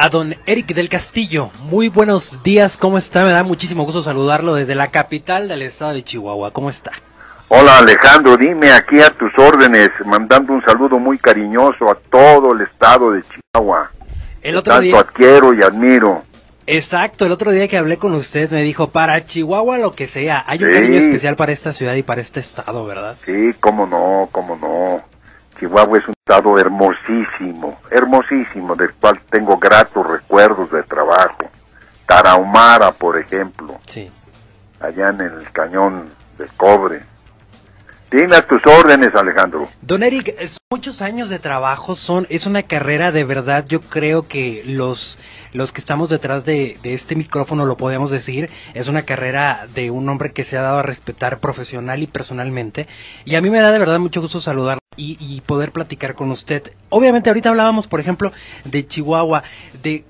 A don Eric del Castillo. Muy buenos días, ¿cómo está? Me da muchísimo gusto saludarlo desde la capital del estado de Chihuahua. ¿Cómo está? Hola Alejandro, dime, aquí a tus órdenes, mandando un saludo muy cariñoso a todo el estado de Chihuahua. El otro Tanto día... adquiero y admiro. Exacto, el otro día que hablé con usted me dijo, para Chihuahua lo que sea, hay un Sí. cariño especial para esta ciudad y para este estado, ¿verdad? Sí, cómo no, cómo no. Chihuahua es un estado hermosísimo, hermosísimo, del cual tengo gratos recuerdos de trabajo. Tarahumara, por ejemplo, Sí. allá en el Cañón del Cobre. Dime a tus órdenes, Alejandro. Don Eric, muchos años de trabajo, es una carrera de verdad, yo creo que los que estamos detrás de este micrófono lo podemos decir, es una carrera de un hombre que se ha dado a respetar profesional y personalmente, y a mí me da de verdad mucho gusto saludarlo y poder platicar con usted. Obviamente ahorita hablábamos, por ejemplo, de Chihuahua, de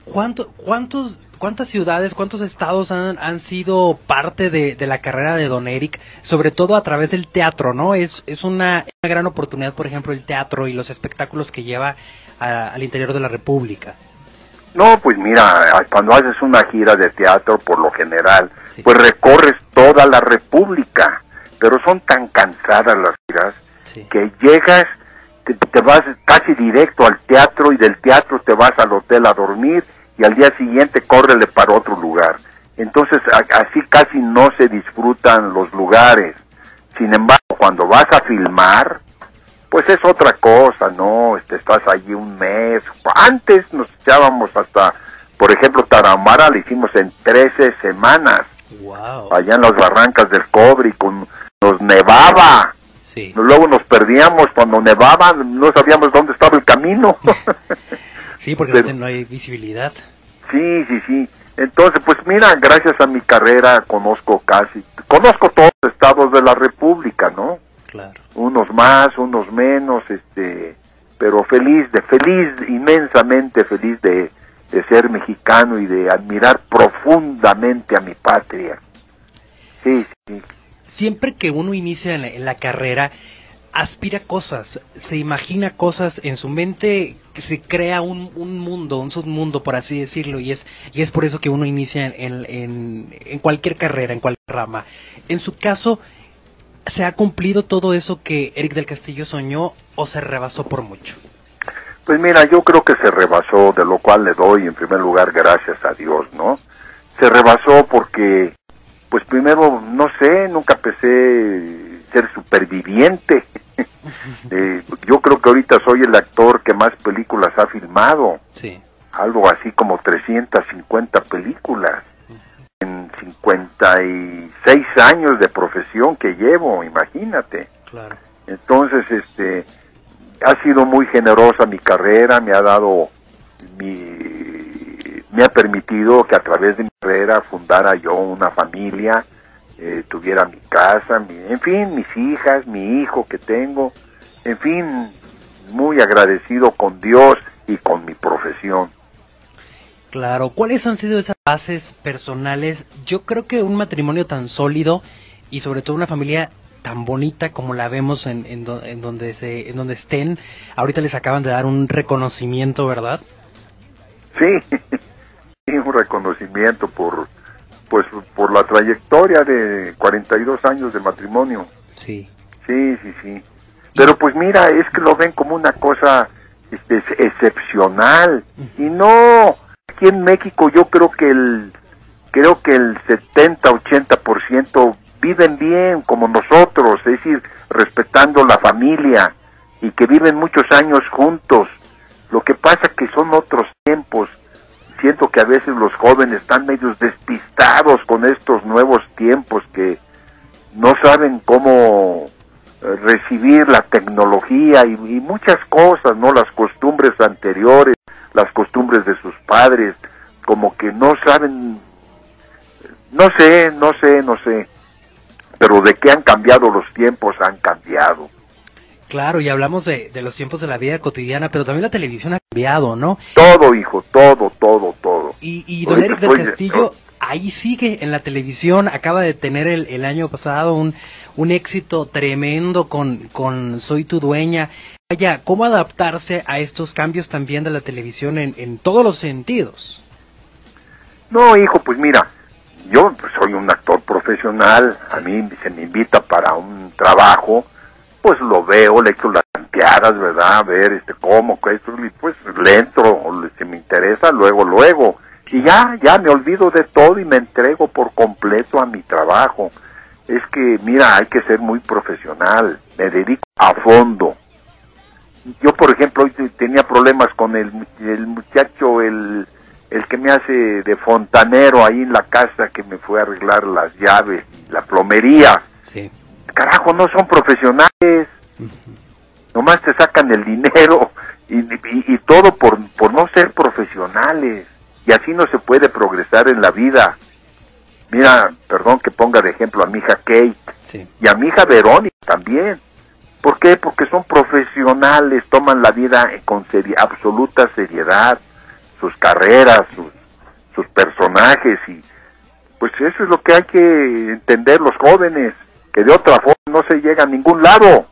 ¿cuántas ciudades, cuántos estados han sido parte de la carrera de don Eric, sobre todo a través del teatro, ¿no? Es una gran oportunidad, por ejemplo, el teatro y los espectáculos que lleva al interior de la República. No, pues mira, cuando haces una gira de teatro, por lo general, Sí. pues recorres toda la República, pero son tan cansadas las giras Sí. que llegas, te vas casi directo al teatro y del teatro te vas al hotel a dormir y al día siguiente córrele para otro lugar. Entonces así casi no se disfrutan los lugares. Sin embargo, cuando vas a filmar, pues es otra cosa, ¿no? Estás allí un mes. Antes nos echábamos hasta, por ejemplo, Tarahumara le hicimos en 13 semanas. Wow. Allá en las barrancas del Cobre y nos nevaba. Sí. Luego nos perdíamos cuando nevaba, no sabíamos dónde estaba el camino. Sí, porque Pero- no hay visibilidad. Sí. Entonces, pues mira, gracias a mi carrera conozco todos los estados de la República, ¿no? Claro. Unos más, unos menos, pero inmensamente feliz de ser mexicano y de admirar profundamente a mi patria. Sí. Siempre que uno inicia en la carrera, aspira cosas, se imagina cosas en su mente, que se crea un mundo, un submundo, por así decirlo, y es por eso que uno inicia en cualquier carrera, en cualquier rama. En su caso, ¿se ha cumplido todo eso que Eric del Castillo soñó o se rebasó por mucho? Pues mira, yo creo que se rebasó, de lo cual le doy en primer lugar gracias a Dios, ¿no? Se rebasó porque, pues primero, no sé, nunca pensé ser superviviente. Yo creo que ahorita soy el actor que más películas ha filmado, Sí. algo así como 350 películas, en 56 años de profesión que llevo, imagínate. Claro. Entonces, ha sido muy generosa mi carrera, me ha permitido que a través de mi carrera fundara yo una familia, tuviera mi casa, en fin, mis hijas, mi hijo que tengo, en fin, muy agradecido con Dios y con mi profesión. Claro, ¿cuáles han sido esas bases personales? Yo creo que un matrimonio tan sólido y sobre todo una familia tan bonita como la vemos en donde estén, ahorita les acaban de dar un reconocimiento, ¿verdad? Sí, sí, un reconocimiento por la trayectoria de 42 años de matrimonio. Sí. Sí. Pero pues mira, es que lo ven como una cosa excepcional. Y no, aquí en México yo creo que el 70-80% viven bien como nosotros, es decir, respetando la familia y que viven muchos años juntos. Lo que pasa que son otros tiempos. Siento que a veces los jóvenes están medios despistados con estos nuevos tiempos que no saben cómo recibir la tecnología y muchas cosas, ¿no? Las costumbres anteriores, las costumbres de sus padres, como que no saben, no sé, pero de que han cambiado los tiempos, han cambiado. Claro, y hablamos de los tiempos de la vida cotidiana, pero también la televisión ha cambiado, ¿no? Todo, hijo, todo. Y don Eric del Castillo ahí sigue en la televisión, acaba de tener el año pasado un éxito tremendo con Soy tu dueña. vaya, cómo adaptarse a estos cambios también de la televisión en todos los sentidos. No, hijo, pues mira, yo pues, soy un actor profesional, sí. A mí se me invita para un trabajo, pues lo veo, le echo las tanteadas, ¿verdad? A ver, cómo, esto, pues le entro, si me interesa, luego. Y ya me olvido de todo y me entrego por completo a mi trabajo. Es que, mira, hay que ser muy profesional, me dedico a fondo. Yo, por ejemplo, hoy tenía problemas con el muchacho, el que me hace de fontanero ahí en la casa, que me fue a arreglar las llaves, la plomería. Sí. Carajo, no son profesionales. Nomás te sacan el dinero y todo por no ser profesionales. Y así no se puede progresar en la vida. Mira, perdón que ponga de ejemplo a mi hija Kate, sí. Y a mi hija Verónica también. ¿Por qué? Porque son profesionales, toman la vida con absoluta seriedad, sus carreras, sus personajes, y pues eso es lo que hay que entender los jóvenes, que de otra forma no se llega a ningún lado.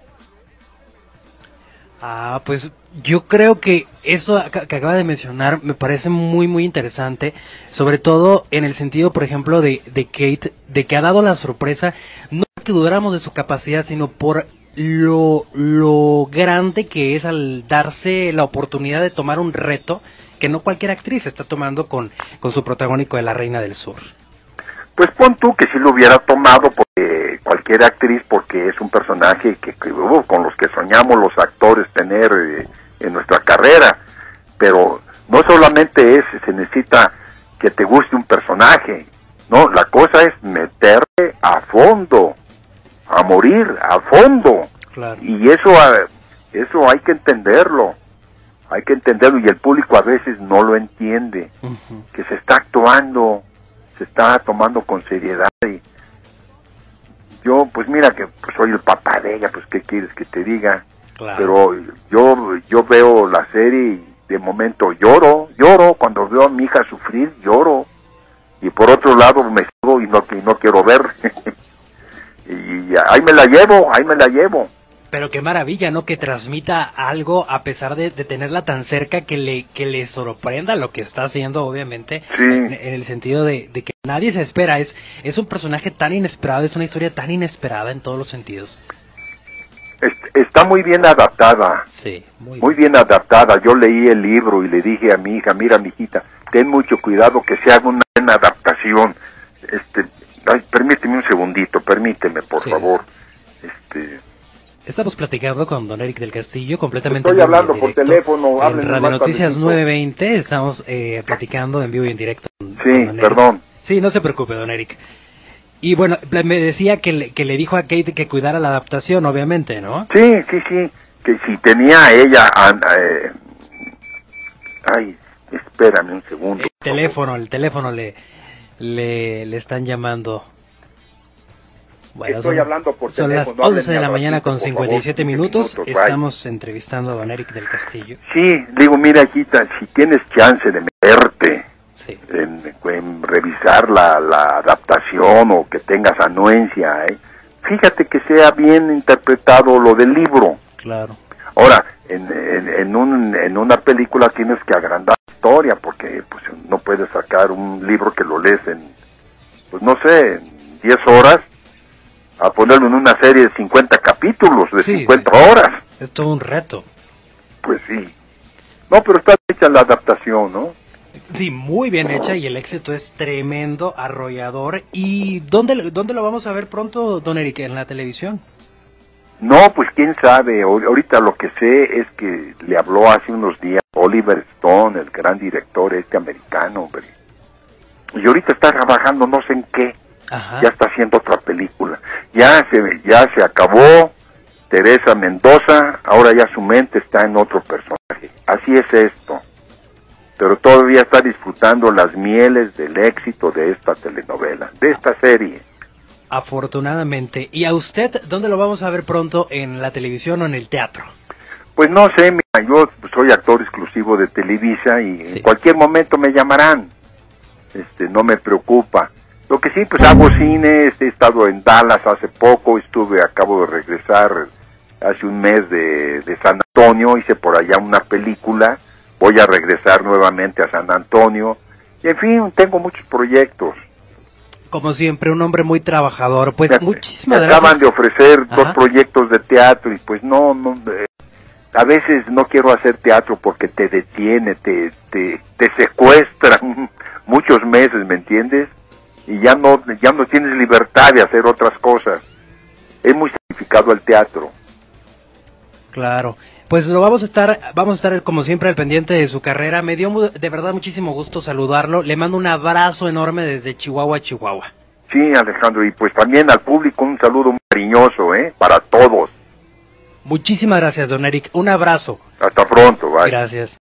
Pues yo creo que eso que acaba de mencionar me parece muy muy interesante, sobre todo en el sentido, por ejemplo, de Kate, de que ha dado la sorpresa, no que dudáramos de su capacidad, sino por lo grande que es al darse la oportunidad de tomar un reto que no cualquier actriz está tomando con su protagónico de La Reina del Sur. Pues pon tú que si lo hubiera tomado porque cualquier actriz, porque es un personaje que con los que soñamos los actores tener en nuestra carrera, pero no solamente se necesita que te guste un personaje, no, la cosa es meterte a fondo, a morir a fondo, claro. Y eso hay que entenderlo. Hay que entenderlo, y el público a veces no lo entiende, que se está actuando, se está tomando con seriedad. Y yo, pues mira que pues, soy el papá de ella, pues qué quieres que te diga. Claro. Pero yo veo la serie y de momento lloro cuando veo a mi hija sufrir, lloro. Y por otro lado me sigo y no quiero ver. Y ahí me la llevo. Pero qué maravilla, ¿no? Que transmita algo a pesar de tenerla tan cerca, que le sorprenda lo que está haciendo, obviamente, sí. en el sentido de que nadie se espera. Es un personaje tan inesperado, es una historia tan inesperada en todos los sentidos. Está muy bien adaptada. Sí, muy bien adaptada. Yo leí el libro y le dije a mi hija, mira, mijita, ten mucho cuidado que se haga una buena adaptación. Permíteme un segundito, por favor. Estamos platicando con don Eric del Castillo, completamente estoy hablando por teléfono. En Radio Noticias 920, estamos platicando en vivo y en directo. Sí, perdón. Sí, no se preocupe, don Eric. Y bueno, me decía que le dijo a Kate que cuidara la adaptación, obviamente, ¿no? Sí, que si tenía ella... espérame un segundo. El teléfono le están llamando. Bueno, estoy hablando por teléfono. Son las 11 de la mañana con 57 minutos. Estamos entrevistando a don Eric del Castillo. Sí, digo, mira, hijita, si tienes chance de meterte sí. en revisar la adaptación o que tengas anuencia, fíjate que sea bien interpretado lo del libro. Claro. Ahora, en una película tienes que agrandar la historia, porque pues no puedes sacar un libro que lo lees en, pues no sé, en 10 horas, a ponerlo en una serie de 50 capítulos, de 50 horas. Es todo un reto. Pues sí. No, pero está hecha la adaptación, ¿no? Sí, muy bien hecha, y el éxito es tremendo, arrollador. ¿Y dónde lo vamos a ver pronto, don Eric, en la televisión? No, pues quién sabe. Ahorita lo que sé es que le habló hace unos días Oliver Stone, el gran director americano, hombre. Y ahorita está trabajando no sé en qué. Ajá. Ya está haciendo otra película. Ya se acabó Teresa Mendoza, ahora ya su mente está en otro personaje. Así es esto. Pero todavía está disfrutando las mieles del éxito de esta telenovela, de esta serie. Afortunadamente. ¿Y a usted dónde lo vamos a ver pronto, en la televisión o en el teatro? Pues no sé, mira, yo soy actor exclusivo de Televisa y en cualquier momento me llamarán. No me preocupa. Lo que sí, pues hago cine, he estado en Dallas hace poco, acabo de regresar hace un mes de San Antonio, hice por allá una película, voy a regresar nuevamente a San Antonio, y en fin, tengo muchos proyectos. Como siempre, un hombre muy trabajador. Pues muchísimas me gracias. Acaban de ofrecer Ajá. 2 proyectos de teatro y pues no, a veces no quiero hacer teatro porque te detiene, te secuestran muchos meses, ¿me entiendes? Y ya no tienes libertad de hacer otras cosas. Es muy sacrificado el teatro. Claro. Pues lo vamos a estar como siempre al pendiente de su carrera. Me dio de verdad muchísimo gusto saludarlo. Le mando un abrazo enorme desde Chihuahua, Chihuahua. Sí, Alejandro, y pues también al público un saludo muy cariñoso, para todos. Muchísimas gracias, don Eric. Un abrazo. Hasta pronto, bye. Gracias.